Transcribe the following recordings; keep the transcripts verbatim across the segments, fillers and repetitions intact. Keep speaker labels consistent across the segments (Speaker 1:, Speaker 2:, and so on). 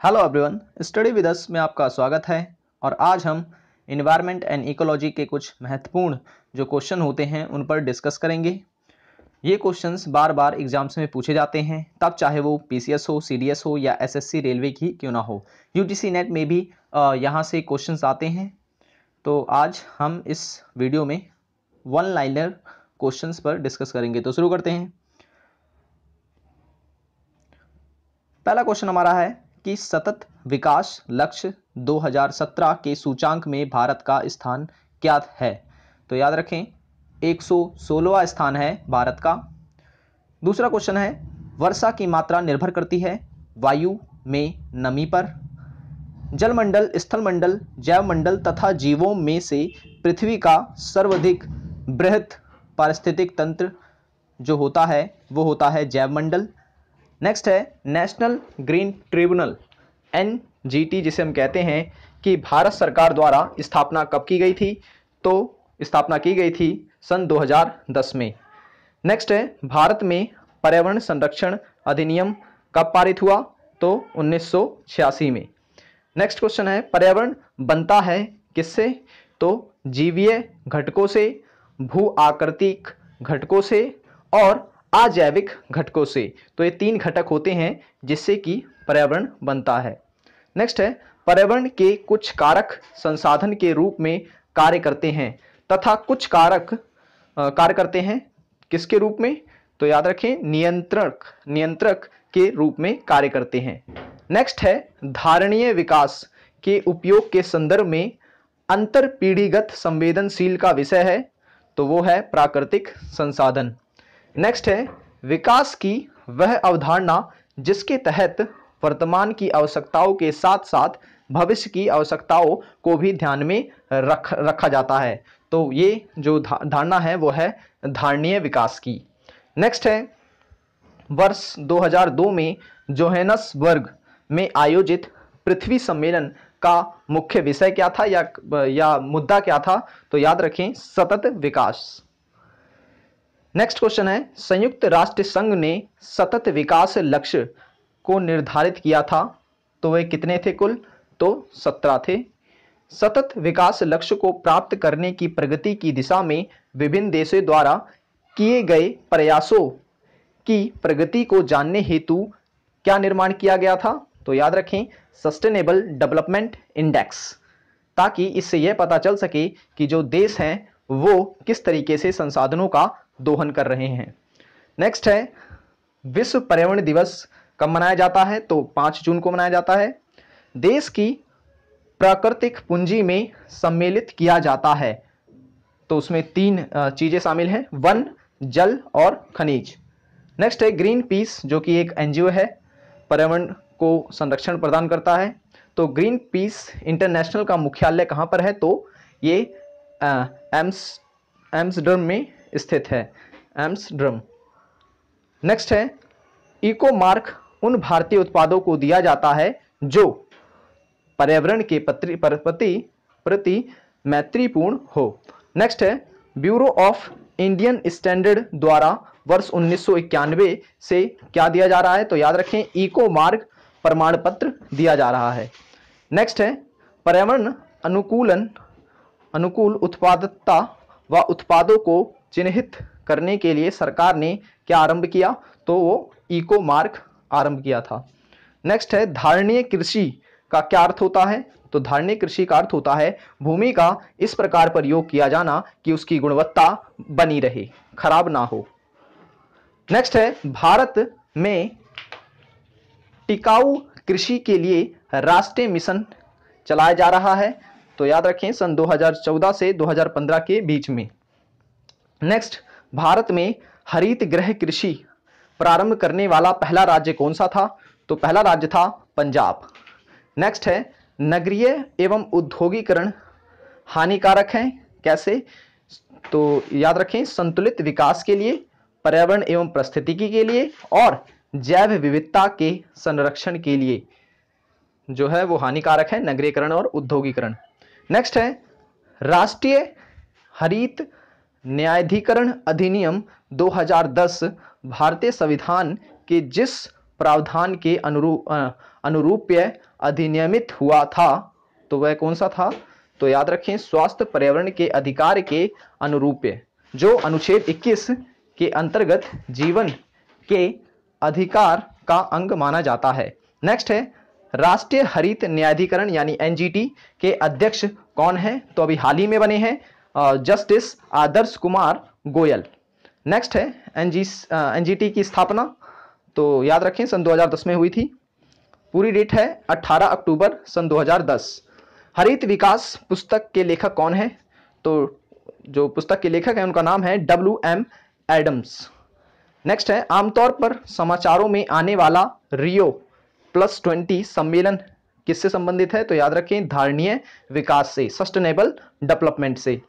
Speaker 1: Hello everyone, study with us में आपका स्वागत है। और आज हम इन्वायरमेंट एंड इकोलॉजी के कुछ महत्वपूर्ण जो क्वेश्चन होते हैं उन पर डिस्कस करेंगे। ये क्वेश्चंस बार बार एग्जाम्स में पूछे जाते हैं, तब चाहे वो पीसीएस हो, सीडीएस हो या एसएससी रेलवे की क्यों ना हो। यूजीसी नेट में भी यहाँ से क्वेश्चंस आते हैं। तो आज हम इस वीडियो में वन लाइनर क्वेश्चंस पर डिस्कस करेंगे। तो शुरू करते हैं। पहला क्वेश्चन हमारा है कि सतत विकास लक्ष्य दो हज़ार सत्रह के सूचांक में भारत का स्थान क्या है। तो याद रखें एक सौ सोलहवां स्थान है भारत का। दूसरा क्वेश्चन है वर्षा की मात्रा निर्भर करती है वायु में नमी पर। जलमंडल, स्थलमंडल, जैवमंडल तथा जीवों में से पृथ्वी का सर्वाधिक बृहत पारिस्थितिक तंत्र जो होता है वो होता है जैवमंडल। नेक्स्ट है National Green Tribunal N G T जिसे हम कहते हैं कि भारत सरकार द्वारा स्थापना कब की गई थी। तो स्थापना की गई थी सन दो हज़ार दस में। नेक्स्ट है भारत में पर्यावरण संरक्षण अधिनियम कब पारित हुआ। तो उन्नीस सौ छियासी में। नेक्स्ट क्वेश्चन है पर्यावरण बनता है किससे। तो जीवीय घटकों से, भू आकृतिक घटकों से और अजैविक घटकों से। तो ये तीन घटक होते हैं जिससे कि पर्यावरण बनता है। नेक्स्ट है पर्यावरण के कुछ कारक संसाधन के रूप में कार्य करते हैं तथा कुछ कारक कार्य करते हैं किसके रूप में। तो याद रखें नियंत्रक नियंत्रक के रूप में कार्य करते हैं। नेक्स्ट है धारणीय विकास के उपयोग के संदर्भ में अंतर पीढ़ीगत संवेदनशील का विषय है। तो वो है प्राकृतिक संसाधन। नेक्स्ट है विकास की वह अवधारणा जिसके तहत वर्तमान की आवश्यकताओं के साथ साथ भविष्य की आवश्यकताओं को भी ध्यान में रख रखा जाता है। तो ये जो धारणा है वो है धारणीय विकास की। नेक्स्ट है वर्ष दो हज़ार दो में जोहानिसबर्ग में आयोजित पृथ्वी सम्मेलन का मुख्य विषय क्या था या या मुद्दा क्या था। तो याद रखें सतत विकास। नेक्स्ट क्वेश्चन है संयुक्त राष्ट्र संघ ने सतत विकास लक्ष्य को निर्धारित किया था। तो वे कितने थे कुल। तो सत्रह थे। सतत विकास लक्ष्य को प्राप्त करने की प्रगति की दिशा में विभिन्न देशों द्वारा किए गए प्रयासों की प्रगति को जानने हेतु क्या निर्माण किया गया था। तो याद रखें सस्टेनेबल डेवलपमेंट इंडेक्स, ताकि इससे यह पता चल सके कि जो देश हैं वो किस तरीके से संसाधनों का दोहन कर रहे हैं। नेक्स्ट है विश्व पर्यावरण दिवस कब मनाया जाता है। तो पाँच जून को मनाया जाता है। देश की प्राकृतिक पूंजी में सम्मिलित किया जाता है। तो उसमें तीन चीजें शामिल हैं, वन, जल और खनिज। नेक्स्ट है ग्रीन पीस जो कि एक एनजीओ है, पर्यावरण को संरक्षण प्रदान करता है। तो ग्रीन पीस इंटरनेशनल का मुख्यालय कहाँ पर है। तो ये एम्स एम्स्टर्डम में स्थित है, एम्स्टर्डम। नेक्स्ट है इको मार्क उन भारतीय उत्पादों को दिया जाता है जो पर्यावरण के प्रति प्रति मैत्रीपूर्ण हो। नेक्स्ट है ब्यूरो ऑफ इंडियन स्टैंडर्ड द्वारा वर्ष उन्नीस सौ इक्यानवे से क्या दिया जा रहा है। तो याद रखें इको मार्क प्रमाण पत्र दिया जा रहा है। नेक्स्ट है पर्यावरण अनुकूलन अनुकूल उत्पादकता व उत्पादों को चिन्हित करने के लिए सरकार ने क्या आरंभ किया। तो वो इको मार्क आरंभ किया था। नेक्स्ट है धारणीय कृषि का क्या अर्थ होता है। तो धारणीय कृषि का अर्थ होता है भूमि का इस प्रकार प्रयोग किया जाना कि उसकी गुणवत्ता बनी रहे, खराब ना हो। नेक्स्ट है भारत में टिकाऊ कृषि के लिए राष्ट्रीय मिशन चलाया जा रहा है। तो याद रखें सन दो हज़ार चौदह से दो हज़ार पंद्रह के बीच में। नेक्स्ट भारत में हरित गृह कृषि प्रारंभ करने वाला पहला राज्य कौन सा था। तो पहला राज्य था पंजाब। नेक्स्ट है नगरीय एवं औद्योगिकरण हानिकारक है कैसे। तो याद रखें संतुलित विकास के लिए, पर्यावरण एवं पारिस्थितिकी के लिए और जैव विविधता के संरक्षण के लिए जो है वो हानिकारक है, नगरीकरण और औद्योगिकरण। नेक्स्ट है राष्ट्रीय हरित न्यायाधिकरण अधिनियम दो हज़ार दस भारतीय संविधान के जिस प्रावधान के अनुरूप अनुरूपीय अधिनियमित हुआ था तो वह कौन सा था? तो याद रखें स्वास्थ्य पर्यावरण के अधिकार के अनुरूप है, जो अनुच्छेद इक्कीस के अंतर्गत जीवन के अधिकार का अंग माना जाता है। नेक्स्ट है राष्ट्रीय हरित न्यायाधिकरण यानी एनजीटी के अध्यक्ष कौन है? तो अभी हाल ही में बने हैं जस्टिस आदर्श कुमार गोयल। नेक्स्ट है एनजी एनजीटी की स्थापना, तो याद रखें सन दो हज़ार दस में हुई थी। पूरी डेट है अठारह अक्टूबर सन दो हज़ार दस। हरित विकास पुस्तक के लेखक कौन है? तो जो पुस्तक के लेखक हैं उनका नाम है डब्ल्यू एम एडम्स। नेक्स्ट है आमतौर पर समाचारों में आने वाला रियो प्लस ट्वेंटी सम्मेलन किससे संबंधित है? तो याद रखें धारणीय विकास से, सस्टेनेबल डेवलपमेंट से।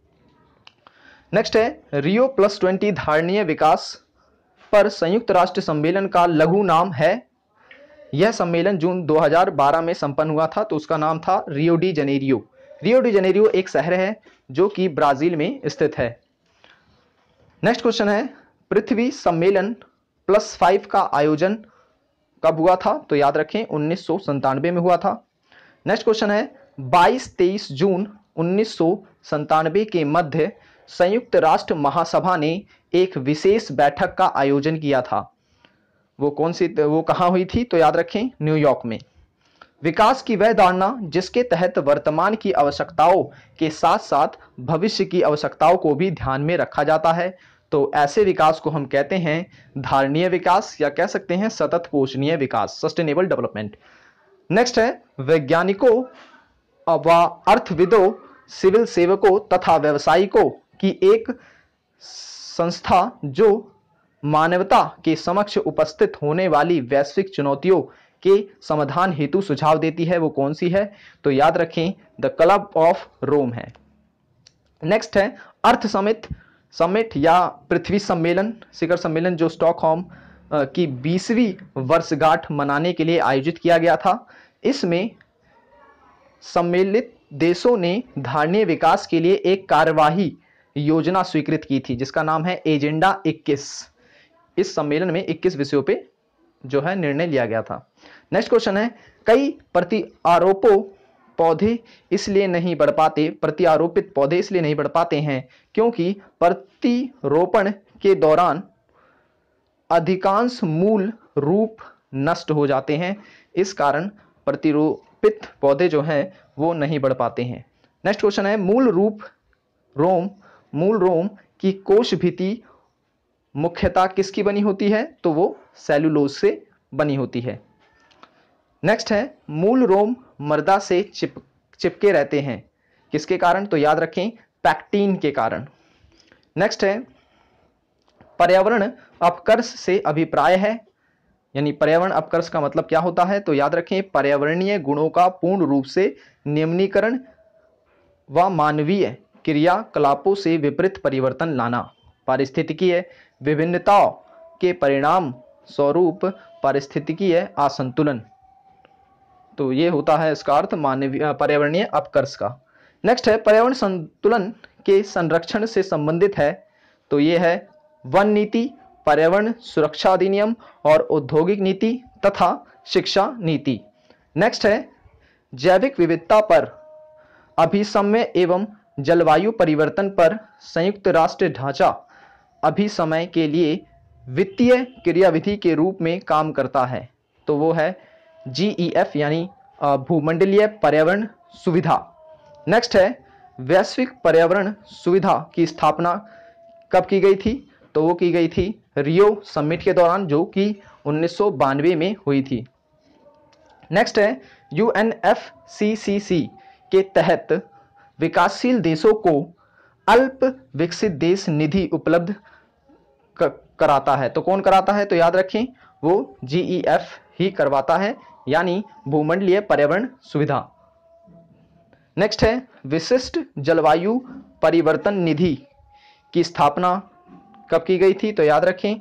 Speaker 1: नेक्स्ट है रियो प्लस ट्वेंटी धारणीय विकास पर संयुक्त राष्ट्र सम्मेलन का लघु नाम है। यह सम्मेलन जून दो हज़ार बारह में संपन्न हुआ था, तो उसका नाम था Rio de Janeiro. Rio de Janeiro एक शहर है जो कि ब्राजील में स्थित है। नेक्स्ट क्वेश्चन है पृथ्वी सम्मेलन प्लस फाइव का आयोजन कब हुआ था? तो याद रखें उन्नीस सौ संतानवे में हुआ था। नेक्स्ट क्वेश्चन है बाईस तेईस जून उन्नीस सौ संतानवे के मध्य संयुक्त राष्ट्र महासभा ने एक विशेष बैठक का आयोजन किया था। वो कौन सी वो कहाँ हुई थी? तो याद रखें न्यूयॉर्क में। विकास की वह धारणा जिसके तहत वर्तमान की आवश्यकताओं के साथ साथ भविष्य की आवश्यकताओं को भी ध्यान में रखा जाता है, तो ऐसे विकास को हम कहते हैं धारणीय विकास या कह सकते हैं सतत पोषणीय विकास, सस्टेनेबल डेवलपमेंट। नेक्स्ट है वैज्ञानिकों व अर्थविदों, सिविल सेवकों तथा व्यवसायिकों की एक संस्था जो मानवता के समक्ष उपस्थित होने वाली वैश्विक चुनौतियों के समाधान हेतु सुझाव देती है, वो कौन सी है? तो याद रखें द क्लब ऑफ रोम है। नेक्स्ट है अर्थ समिट समिट या पृथ्वी सम्मेलन, शिखर सम्मेलन जो स्टॉकहोम की बीसवीं वर्षगांठ मनाने के लिए आयोजित किया गया था। इसमें सम्मिलित देशों ने धारणीय विकास के लिए एक कार्यवाही योजना स्वीकृत की थी जिसका नाम है एजेंडा इक्कीस। इस सम्मेलन में इक्कीस विषयों पे जो है निर्णय लिया गया था। नेक्स्ट क्वेश्चन है कई प्रत्यारोपों पौधे इसलिए नहीं बढ़ पाते प्रत्यारोपित पौधे इसलिए नहीं बढ़ पाते हैं क्योंकि प्रतिरोपण के दौरान अधिकांश मूल रूप नष्ट हो जाते हैं, इस कारण प्रतिरोपित पौधे जो हैं वो नहीं बढ़ पाते हैं। नेक्स्ट क्वेश्चन है मूल रूप रोम मूल रोम की कोश भित्ति मुख्यतः किसकी बनी होती है? तो वो सेलुलोज से बनी होती है। नेक्स्ट है मूल रोम मृदा से चिप चिपके रहते हैं किसके कारण? तो याद रखें पैक्टीन के कारण। नेक्स्ट है पर्यावरण अपकर्ष से अभिप्राय है, यानी पर्यावरण अपकर्ष का मतलब क्या होता है? तो याद रखें पर्यावरणीय गुणों का पूर्ण रूप से नियमनीकरण व मानवीय क्रियाकलापों से विपरीत परिवर्तन लाना, पारिस्थितिकीय विभिन्नताओं के परिणाम स्वरूप पारिस्थितिकीय असंतुलन, तो ये होता है इसका अर्थ मानवीय पर्यावरणीय अपकर्ष का। नेक्स्ट है पर्यावरण संतुलन के संरक्षण से संबंधित है, तो ये है वन नीति, पर्यावरण सुरक्षा अधिनियम और औद्योगिक नीति तथा शिक्षा नीति। नेक्स्ट है जैविक विविधता पर अभिसमय एवं जलवायु परिवर्तन पर संयुक्त राष्ट्र ढांचा अभिसमय के लिए वित्तीय क्रियाविधि के रूप में काम करता है, तो वो है जी ई एफ यानी भूमंडलीय पर्यावरण सुविधा। नेक्स्ट है वैश्विक पर्यावरण सुविधा की स्थापना कब की गई थी? तो वो की गई थी रियो समिट के दौरान जो कि उन्नीस सौ बानवे में हुई थी। नेक्स्ट है U N F C C C के तहत विकासशील देशों को अल्प विकसित देश निधि उपलब्ध कराता है, तो कौन कराता है? तो याद रखें वो जी ई एफ ही करवाता है, यानी भूमंडलीय पर्यावरण सुविधा। नेक्स्ट है विशिष्ट जलवायु परिवर्तन निधि की स्थापना कब की गई थी? तो याद रखें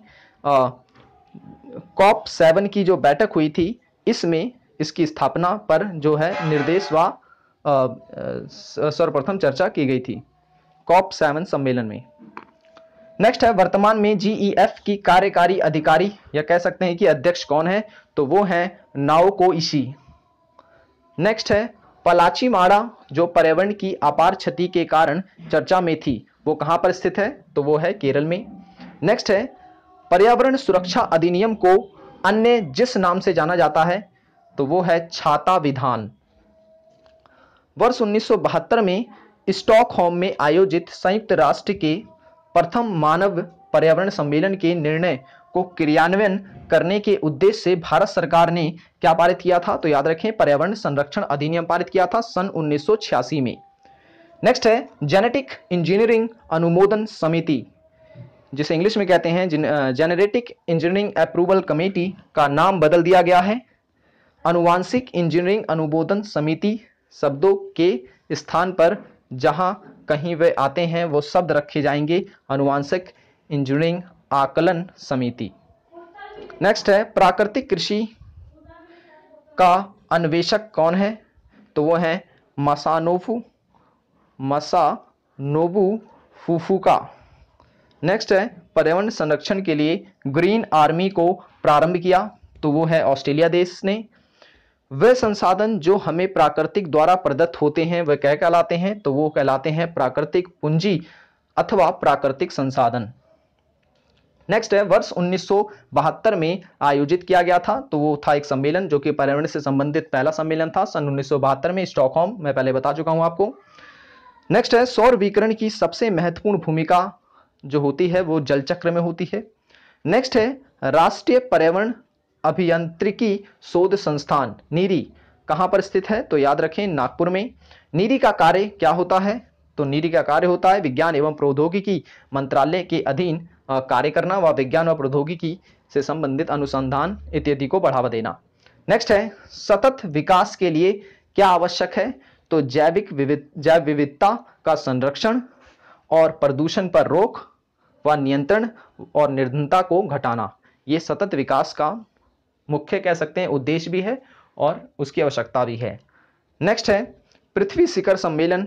Speaker 1: कॉप सेवन की जो बैठक हुई थी इसमें इसकी स्थापना पर जो है निर्देश व सर्वप्रथम चर्चा की गई थी कॉप सेवन सम्मेलन में। नेक्स्ट है वर्तमान में जी ई एफ की कार्यकारी अधिकारी या कह सकते हैं कि अध्यक्ष कौन है? तो वो है नाओको इशी। नेक्स्ट है पलाचीमाड़ा, जो पर्यावरण की अपार क्षति के कारण चर्चा में थी, वो कहां पर स्थित है? तो वो है केरल में। नेक्स्ट है पर्यावरण सुरक्षा अधिनियम को अन्य जिस नाम से जाना जाता है, तो वो है छाता विधान। वर्ष उन्नीस सौ बहत्तर में स्टॉकहोम में आयोजित संयुक्त राष्ट्र के प्रथम मानव पर्यावरण सम्मेलन के निर्णय को क्रियान्वयन करने के उद्देश्य से भारत सरकार ने क्या पारित किया था? तो याद रखें, पर्यावरण संरक्षण अधिनियम पारित किया था सन उन्नीस सौ छियासी में। नेक्स्ट है जेनेटिक इंजीनियरिंग अनुमोदन समिति, जिसे इंग्लिश में कहते हैं जेनेटिक इंजीनियरिंग अप्रूवल कमेटी, का नाम बदल दिया गया है अनुवांशिक इंजीनियरिंग अनुमोदन समिति। शब्दों के स्थान पर जहां कहीं वे आते हैं वो शब्द रखे जाएंगे अनुवांशिक इंजीनियरिंग आकलन समिति। नेक्स्ट है प्राकृतिक कृषि का अन्वेषक कौन है? तो वो है मसानोबु मसानोबु फुफुका। नेक्स्ट है पर्यावरण संरक्षण के लिए ग्रीन आर्मी को प्रारंभ किया, तो वो है ऑस्ट्रेलिया देश ने। वे संसाधन जो हमें प्राकृतिक द्वारा प्रदत्त होते हैं वे क्या कहलाते हैं? तो वो कहलाते हैं प्राकृतिक पूंजी अथवा प्राकृतिक संसाधन। नेक्स्ट है वर्ष उन्नीस सौ बहत्तर में आयोजित किया गया था, तो वो था एक सम्मेलन जो कि पर्यावरण से संबंधित पहला सम्मेलन था सन उन्नीस सौ बहत्तर में स्टॉकहोम, मैं पहले बता चुका हूं आपको। नेक्स्ट है सौर विकिरण की सबसे महत्वपूर्ण भूमिका जो होती है वो जल चक्र में होती है। नेक्स्ट है राष्ट्रीय पर्यावरण अभियांत्रिकी शोध संस्थान नीरी कहां पर स्थित है? तो याद रखें नागपुर में। नीरी का कार्य क्या होता है? तो नीरी का कार्य होता है विज्ञान एवं प्रौद्योगिकी मंत्रालय के अधीन कार्य करना व विज्ञान और प्रौद्योगिकी से संबंधित अनुसंधान इत्यादि को बढ़ावा देना। नेक्स्ट है सतत विकास के लिए क्या आवश्यक है? तो जैविक विविध जैव विविधता का संरक्षण और प्रदूषण पर रोक व नियंत्रण और निर्धनता को घटाना, ये सतत विकास का मुख्य कह सकते हैं उद्देश्य भी है और उसकी आवश्यकता भी है। नेक्स्ट है पृथ्वी शिखर सम्मेलन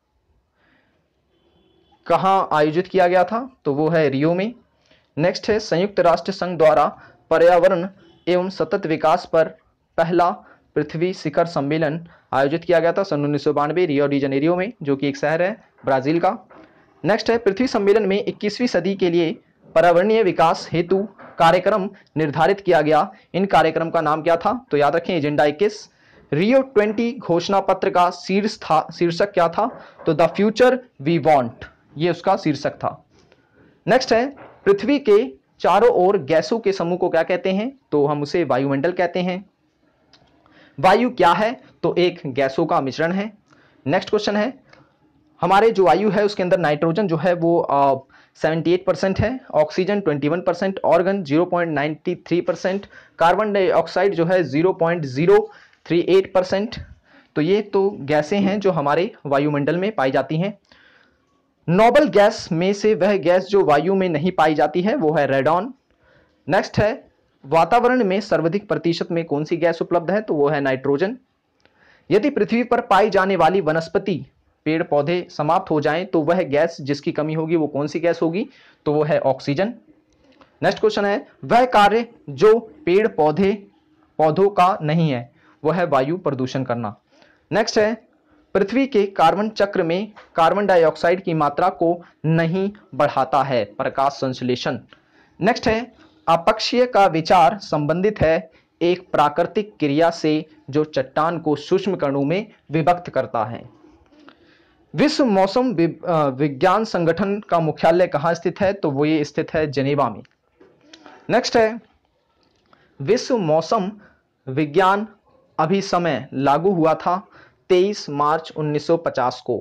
Speaker 1: कहां आयोजित किया गया था? तो वो है रियो में। नेक्स्ट है संयुक्त राष्ट्र संघ द्वारा पर्यावरण एवं सतत विकास पर पहला पृथ्वी शिखर सम्मेलन आयोजित किया गया था सन उन्नीस सौ बानवे रियो डी जनेरियो में, जो कि एक शहर है ब्राजील का। नेक्स्ट है पृथ्वी सम्मेलन में इक्कीसवीं सदी के लिए पर्यावरणीय विकास हेतु कार्यक्रम निर्धारित किया गया। इन कार्यक्रम का नाम क्या था? तो याद रखें एजेंडा इक्कीस। रियो बीस घोषणा पत्र का शीर्ष था शीर्षक क्या था? तो द फ्यूचर वी वांट, ये उसका शीर्षक था। नेक्स्ट है पृथ्वी के चारों ओर गैसों के समूह को क्या कहते हैं? तो हम उसे वायुमंडल कहते हैं। वायु क्या है? तो एक गैसों का मिश्रण है। नेक्स्ट क्वेश्चन है हमारे जो वायु है उसके अंदर नाइट्रोजन जो है वो अठहत्तर परसेंट है, ऑक्सीजन इक्कीस percent, argon zero point nine three percent, carbon dioxide जो है zero point zero three eight percent. तो ये तो गैसें हैं जो हमारे वायुमंडल में पाई जाती हैं। नोबल गैस में से वह गैस जो वायु में नहीं पाई जाती है वो है रेडॉन। नेक्स्ट है वातावरण में सर्वाधिक प्रतिशत में कौन सी गैस उपलब्ध है? तो वो है नाइट्रोजन। यदि पृथ्वी पर पाई जाने वाली वनस्पति पेड़ पौधे समाप्त हो जाएं तो वह गैस जिसकी कमी होगी वो कौन सी गैस होगी? तो वो है ऑक्सीजन। नेक्स्ट क्वेश्चन है वह कार्य जो पेड़ पौधे पौधों का नहीं है वो है वायु प्रदूषण करना। नेक्स्ट है पृथ्वी के कार्बन चक्र में कार्बन डाइऑक्साइड की मात्रा को नहीं बढ़ाता है प्रकाश संश्लेषण। नेक्स्ट है अपक्षीय का विचार संबंधित है एक प्राकृतिक क्रिया से जो चट्टान को सूक्ष्म कणों में विभक्त करता है। विश्व मौसम विज्ञान संगठन का मुख्यालय कहाँ स्थित है? तो वो ये स्थित है जेनेवा में। नेक्स्ट है विश्व मौसम विज्ञान अभिसमय लागू हुआ था तेईस मार्च उन्नीस सौ पचास को।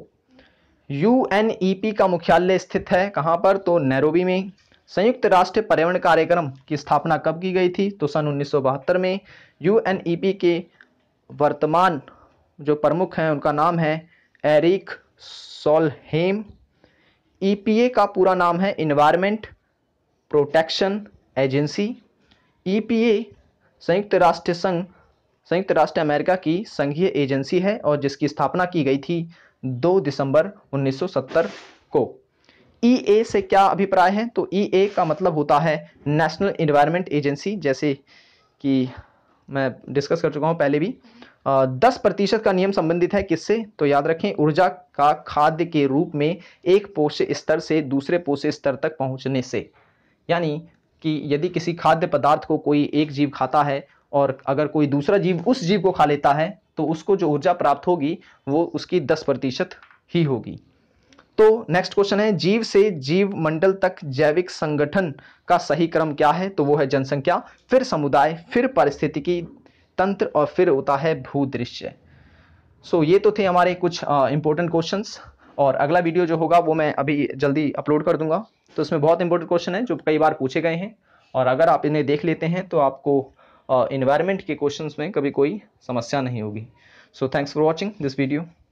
Speaker 1: यूएनईपी का मुख्यालय स्थित है कहाँ पर? तो नैरोबी में। संयुक्त राष्ट्र पर्यावरण कार्यक्रम की स्थापना कब की गई थी? तो सन उन्नीस सौ बहत्तर में। यूएनईपी के वर्तमान जो प्रमुख हैं उनका नाम है एरिक सोलहेम। ईपीए का पूरा नाम है इन्वायरमेंट प्रोटेक्शन एजेंसी। ईपीए संयुक्त राष्ट्र संघ संयुक्त राष्ट्र अमेरिका की संघीय एजेंसी है और जिसकी स्थापना की गई थी दो दिसंबर उन्नीस सौ सत्तर को। ईए से क्या अभिप्राय है? तो ईए का मतलब होता है नेशनल एनवायरनमेंट एजेंसी, जैसे कि मैं डिस्कस कर चुका हूँ पहले भी। दस प्रतिशत का नियम संबंधित है किससे? तो याद रखें, ऊर्जा का खाद्य के रूप में एक पोषक स्तर से दूसरे पोषक स्तर तक पहुंचने से। यानी कि यदि किसी खाद्य पदार्थ को कोई एक जीव खाता है और अगर कोई दूसरा जीव उस जीव को खा लेता है तो उसको जो ऊर्जा प्राप्त होगी वो उसकी दस प्रतिशत ही होगी। तो नेक्स्ट क्वेश्चन है, जीव से जीव मंडल तक जैविक संगठन का सही क्रम क्या है? तो वो है जनसंख्या, फिर समुदाय, फिर पारिस्थितिकी तंत्र और फिर होता है भूदृश्य। सो so, ये तो थे हमारे कुछ इंपॉर्टेंट क्वेश्चंस, और अगला वीडियो जो होगा वो मैं अभी जल्दी अपलोड कर दूंगा। तो इसमें बहुत इंपॉर्टेंट क्वेश्चन है जो कई बार पूछे गए हैं, और अगर आप इन्हें देख लेते हैं तो आपको इन्वायरमेंट के क्वेश्चंस में कभी कोई समस्या नहीं होगी। So thanks for watching this video.